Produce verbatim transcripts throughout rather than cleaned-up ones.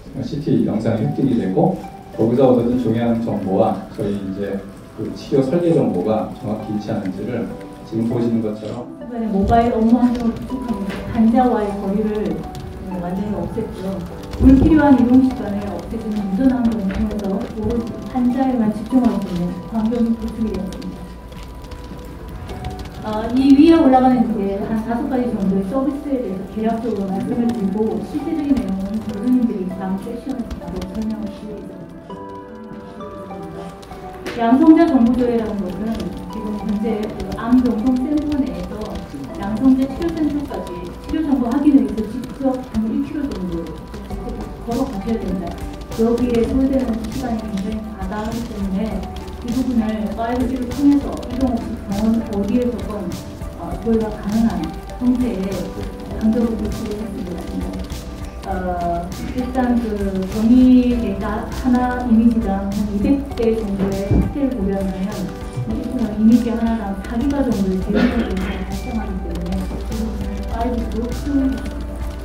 씨티 영상이 획득이 되고 거기서 얻어진 종양 정보와 저희 이제 그 치료 설계 정보가 정확히 일치하는지를 지금 보시는 것처럼 모바일 업무 환경을 구축하면서 환자와의 거리를 완전히 없앴고요. 불필요한 이동 시간을 없애주는 운전 환경을 통해서 오로지 환자에만 집중할 수 있는 환경이 구축이 되었습니다. 어, 이 위에 올라가는 이제 한 다섯 가지 정도의 서비스에 대해서 개략적으로 말씀을 드리고 실제적인 내용은 교수님들이 다음 세션에서 바로 설명을 드리겠습니다. 양성자 정보조회라는 것은 지금 현재 그 암정통센터 내에서 양성자 치료센터까지 치료 정보 확인을 위해서 직접 한 일 킬로미터 정도 걸어가셔야 됩니다. 여기에 소요되는 시간이 굉장히 과다하기 때문에 이 부분을 파이브지를 통해서 이동 없이 병원 어디에서건 어, 조회가 가능한 형태의 강제로 구축을 했습니다. 어, 일단 그 정의 데이터 하나 이미지당 한 이백 대 정도의 확대를 고려하면 이미지 하나당 사 기가 정도의 데이터를 발생하기 때문에 이 부분을 파이브지로 수용했습니다.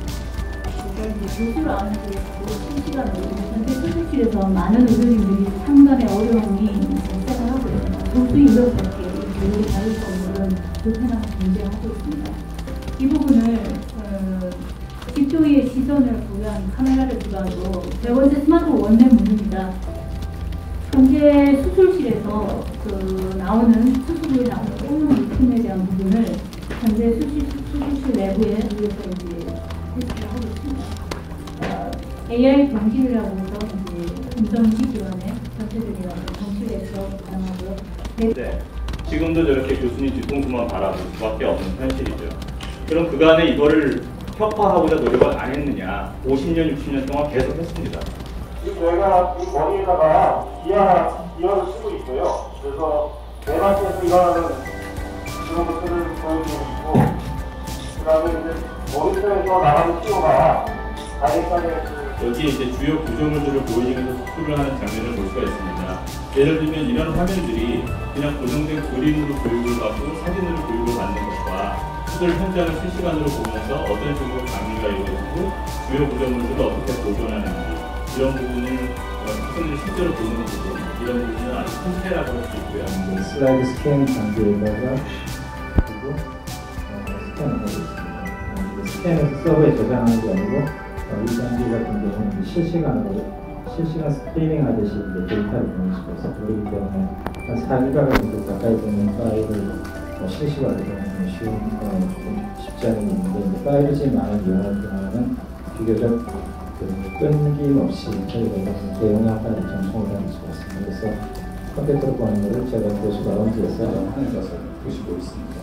교수를 아는 게 실시간으로 현재 수술실에서 많은 의료진들이 상당히 어려움이 발생을 하고 있습니다. 교수 인력밖에 교육을 다룰 수 없는 불편함을 존재하고 있습니다. 이 부분을 어, 집도의의 시선을 부여한 카메라를 기반으로 세 번째 스마트 원내 문입니다. 현재 수술실에서 그 나오는 수술부에 나오는 오염 물품에 대한 부분을 현재 수술, 수술실 내부에 의해서 이제 테스트를 하고 있습니다. 어, 에이아이 병실이라고 해서 이제 운전식 기관의 전체적인 병실에서 가능하고요. 네. 지금도 저렇게 교수님 뒤통수만 바라볼 수밖에 없는 현실이죠. 그럼 그간에 이거를 혁파하고자 노력을 안 했느냐? 오십 년, 육십 년 동안 계속 했습니다. 지금 저희가 이 머리에다가 기아, 기아를 쓰고 있고요. 그래서 대만에서 일어나는 그런 것들을 보여주고 있고, 그 다음에 이제 모니터에서 나가는 티오가 다이렉트하게 여기 이제 주요 구조물들을 보여주면서 수술을 하는 장면을 볼 수가 있습니다. 예를 들면 이런 화면들이 그냥 고정된 그림으로 교육을 받고 사진으로 교육을 받는 것과 수술 현장을 실시간으로 보면서 어떤 식으로 강의가 이루어지고 주요 구조물들을 어떻게 보존하는지 이런 부분을 학생들이 실제로 보는 부분, 이런 부분은 아주 큰 차이라고 할 수 있고요. 슬라이드 스캔 장비에다가 그리고 어, 스캔을 하고 있습니다. 스캔에서 서버에 저장하는 게 아니고 이 장비 같은 경우는 실시간으로 실시간 스트리밍 하듯이 이제 데이터를 보낼 수가 있어서 그렇기 때문에 한 사 기가 정도 가까이 되는 파일을 뭐 실시간으로 보내는 쉬운 어, 좀 쉽지 않은 일인데 이제 파이브지만을 이용할 경우는 비교적 그 끊김없이 저희가 이런 대용량 파일을 전송을 할 수가 있습니다. 그래서 컴퓨터로 보는 것을 제가 교수 라운지에서 하는 것을 보시고 있습니다.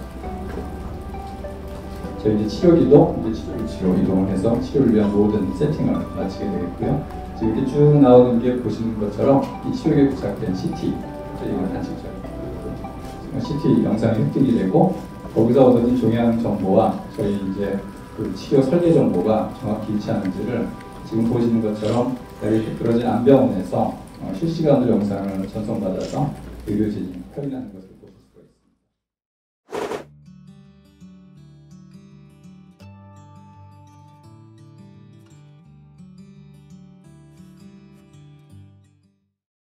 저희 이제 치료기도 이제 치료 위치로 이동을 해서 치료를 위한 모든 세팅을 마치게 되겠고요. 지금 이렇게 쭉 나오는 게 보시는 것처럼 이 치료기에 부착된 씨티, 이건 단식적 씨티 영상이 획득이 되고 거기서 얻어진 종양 정보와 저희 이제 그 치료 설계 정보가 정확히 일치하는지를 지금 보시는 것처럼 여기 들어진 안병원에서 실시간으로 영상을 전송받아서 의료진이 확인하는 것을.